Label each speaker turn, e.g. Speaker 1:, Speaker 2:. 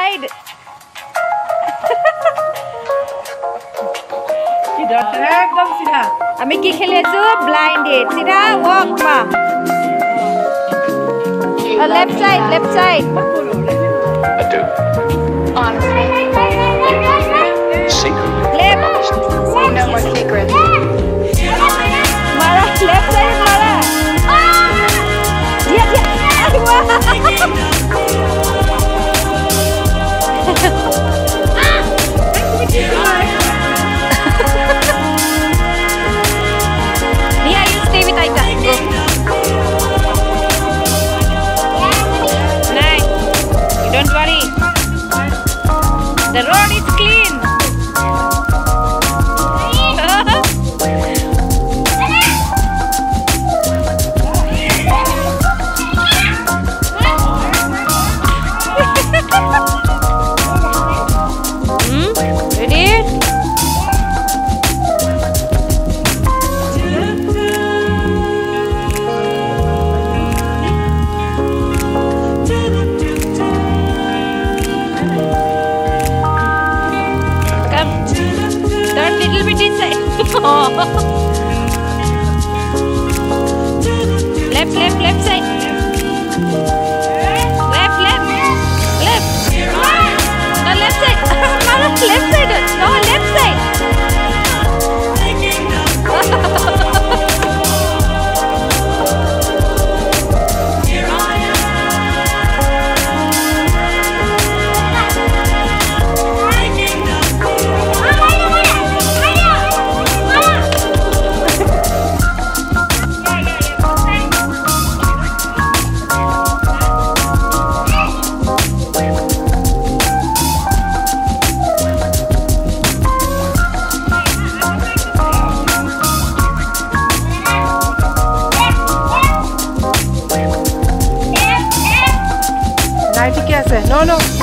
Speaker 1: side.
Speaker 2: एकदम सीधा
Speaker 1: আমি কি খেলি আছো ব্লাইন্ডেড সিধা walk মা left side
Speaker 3: I do. Secret.
Speaker 1: left
Speaker 3: No more secrets.
Speaker 1: mara left side mara dia Nia, you stay with Aida. Go. Nice. Don't worry. The road is clean. Ready? Turn little bit inside. Left side. Left. No, left side. Mara, left side. No, left side.
Speaker 2: নাই ঠিকে আছে no